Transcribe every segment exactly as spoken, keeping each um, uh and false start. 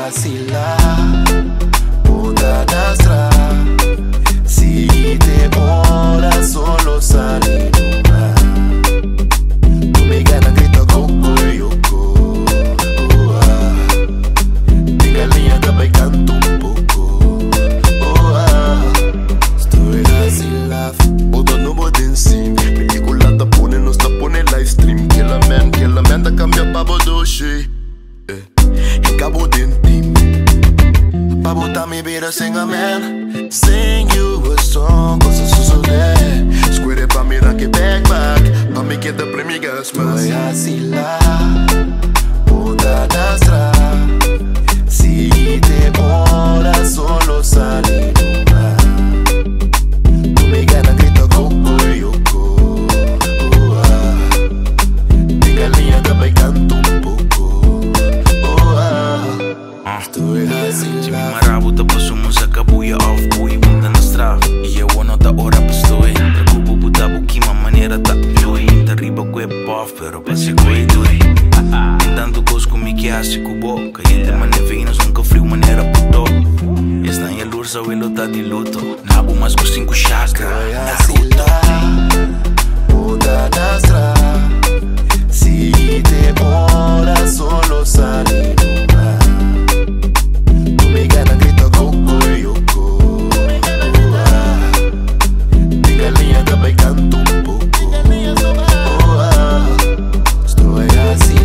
hasi punta da straf. Sigui te ora solo sali numa. Tu mi gana grita KoKoYoKo. Oh, ah. Di galiña também canto um pouco. Oh, ah. Stoi hasi bota nobo in cima. Pelíkula da pone, nos da pone live stream. Que la man, que la man da kambia pa dushi. Hinkabu din team. Pa butami bira sing a man. Sing you a song, cosa sosodé. Skuer pa mira que back back. Pa mi keda primi gas mas. Stoi hasi punta da straf. Sigui te ora solo sali numa. Tu mi gana grita KoKoYoKo. Oh, ah. Di galiña também canto um pouco. Oh, ah. Stoi hasi marabu tapos sumusaka buya off buhay punta na straf. Iya wano ta ora pa Stoi. Trakubo butabo kima manera ta joy. Arriba kwe off pero pasi kwe doi. Tentando cos comigo que hasi kubo. Caliente manevinas nunca frio maneira puto. Está em lursa o elo tá de luto. Nabo mas com cinco chakra. Naruto punta da straf. Sigui te ora solo sali numa. Tu mi gana grita KoKoYoKo. Oh, ah. Di galiña também canto um pouco. Oh, ah. Stoi hasi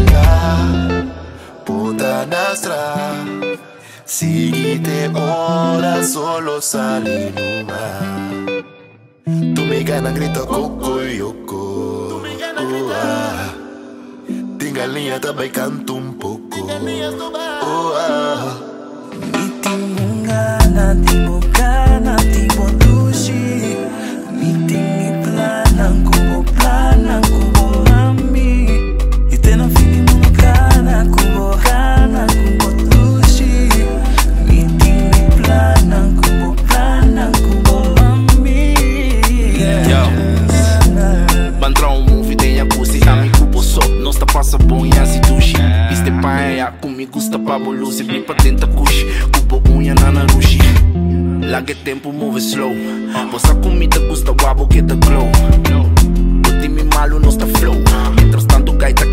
punta da straf. Sigui te ora solo sali numa. Tu mi gana grita KoKoYoKo. Oh, ah. Di galiña também canto um pouco. Oh, ah. Meeting ngana tibo kana tibo dushi. Meeting planan kubo planan kubo mami. Itena fini mungana kubo kana kubo dushi. Meeting planan kubo planan kubo mami. Yo, Bandrão, movie tem a pussy. Amigo, posso, nós tá passa bom e assim dushi. Este pai é comigo, está pra boluce. Vem pra dentro, kush. Kubo unha na narushi. Lá que tempo move slow. Possa comida custa guabo que da glow. O time malo não está flow. Mientras tanto gaita